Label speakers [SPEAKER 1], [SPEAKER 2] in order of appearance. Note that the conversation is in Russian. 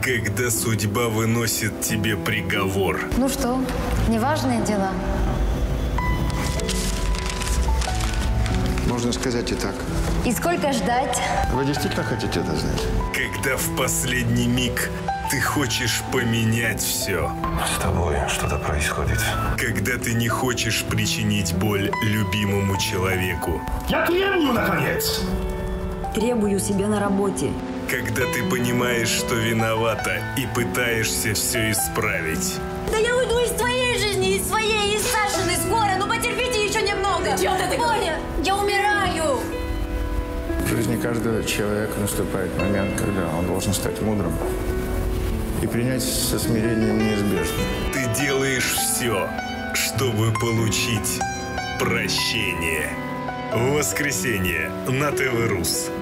[SPEAKER 1] Когда судьба выносит тебе приговор.
[SPEAKER 2] Ну что, неважные дела?
[SPEAKER 3] Можно сказать и так.
[SPEAKER 2] И сколько ждать?
[SPEAKER 3] Вы действительно хотите это знать?
[SPEAKER 1] Когда в последний миг ты хочешь поменять все.
[SPEAKER 4] С тобой что-то происходит.
[SPEAKER 1] Когда ты не хочешь причинить боль любимому человеку.
[SPEAKER 5] Я требую, наконец!
[SPEAKER 6] Требую себя на работе.
[SPEAKER 1] Когда ты понимаешь, что виновата, и пытаешься все исправить.
[SPEAKER 7] Да я уйду из твоей жизни, из своей, из Сашиной скоро. Ну потерпите еще немного. Чего ты Оля, я умираю.
[SPEAKER 3] В жизни каждого человека наступает момент, когда он должен стать мудрым и принять со смирением неизбежное.
[SPEAKER 1] Ты делаешь все, чтобы получить прощение. В воскресенье на ТВ Рус.